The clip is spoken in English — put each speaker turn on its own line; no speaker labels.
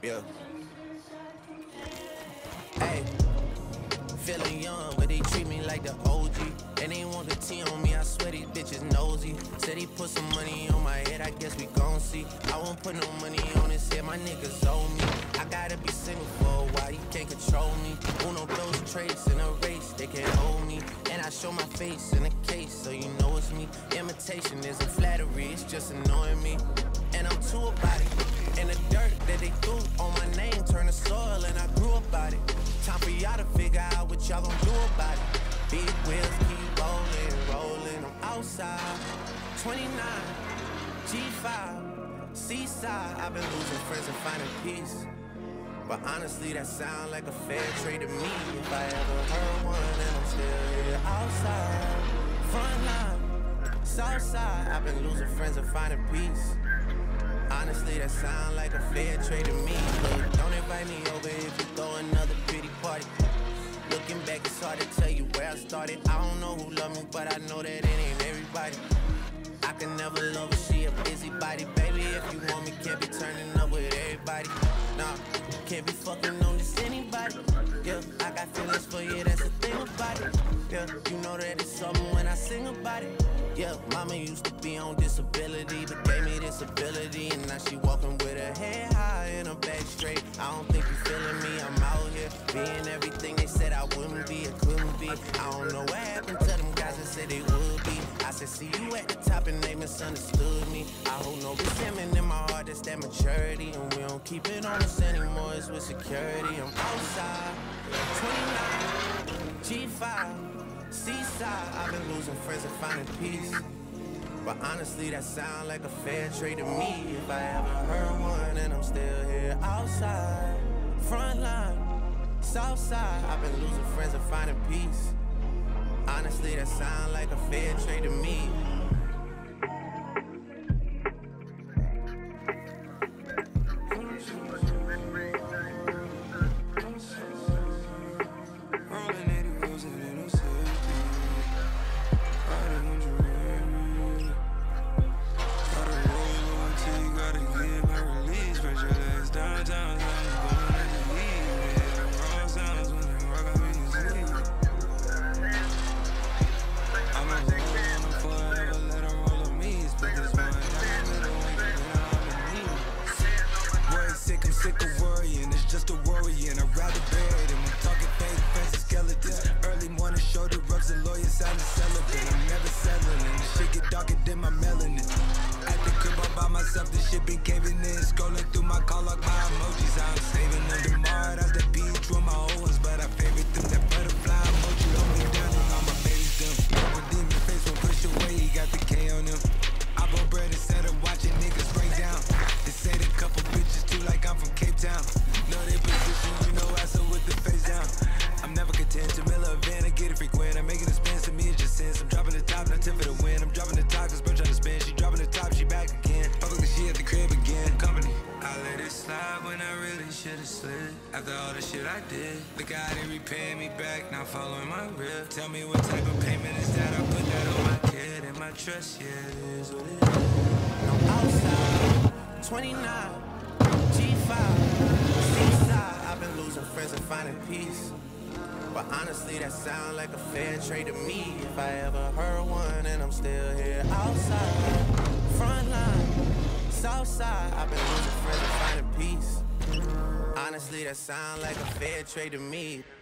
Yeah. Hey, feeling young, but they treat me like the OG. And they want the T on me, I swear these bitches nosy. Said he put some money on my head, I guess we gon' see. I won't put no money on his head, my niggas owe me. I gotta be single for a while, you can't control me. Uno those traits in a race, they can't hold me. And I show my face in a case, so you know it's me. Imitation isn't flattery, it's just annoying me. And I'm too about it. And the dirt that they threw on my name turned to soil, and I grew about it. Time for y'all to figure out what y'all gon' do about it. Big wheels keep rolling, rolling. I'm outside, 29, G5, seaside. I've been losing friends and finding peace. But honestly, that sound like a fair trade to me. If I ever heard one, and I'm still here outside, front line, south side. I've been losing friends and finding peace. Honestly, that sound like a fair trade to me. Look, don't invite me over if you throw another pretty party. Looking back, it's hard to tell you where I started. I don't know who loved me, but I know that it ain't everybody. I can never love her, she a busybody. Baby, if you want me, can't be turning up with everybody. Nah, can't be fucking on just anybody. Yeah, I got feelings for you, that's the thing about it. Yeah, you know that it's something when I sing about it. Yeah, mama used to be on disability, but gave me this ability. And now she walking with her head high and her back straight. I don't think you feeling me, I'm out here being everything they said I wouldn't be or couldn't be. I don't know what happened to them guys that said they would be. I said, see you at the top and they misunderstood me. I hold no resentment in my heart, that's that maturity. And we don't keep it on us anymore, it's with security. I'm outside, 29, G5, seaside. I've been losing friends and finding peace. But honestly, that sound like a fair trade to me. If I ever heard one, and I'm still here outside, front line, south side. I've been losing friends and finding peace. Honestly, that sound like a fair trade to me.
Sick of worrying, it's just a worrying. I'd rather bury them. I'm talking face, fancy skeletons. Early morning shoulder rubs, the lawyer sounding celibate. I'm never settling. This shit get darker than my melanin. At the crib all by myself, this shit been caving in. Scrolling through my call log, my emojis. I'm saving them tomorrow. That's that beach with my old ones, but I favorite them. That butterfly emoji, hold me down and all my babies them. When demon face won't push away, he got the K on him. I bought bread instead of watching niggas break down. They say they couple bitches too, like I'm from Cape Town. Know they position, you know I so with the face down. I'm never content to mill a van, I get it frequent. I'm making expense to me, it's just sense. I'm dropping the top, not 10 for the win. I'm dropping the top, cause bro trying to spin. She dropping the top, she back again. Publicly, she at the crib again. Company. I let it slide when I really should've slid. After all the shit I did, the guy they repaying me back, now following my rip. Tell me what type of payment is that? I put that on my kid and my trust, yeah, it is what it is.
I'm outside, 29, G5, seaside. I've been losing friends and finding peace. But honestly, that sound like a fair trade to me. If I ever heard one, and I'm still here outside, front line, south side. I've been losing friends and finding peace. Honestly, that sound like a fair trade to me.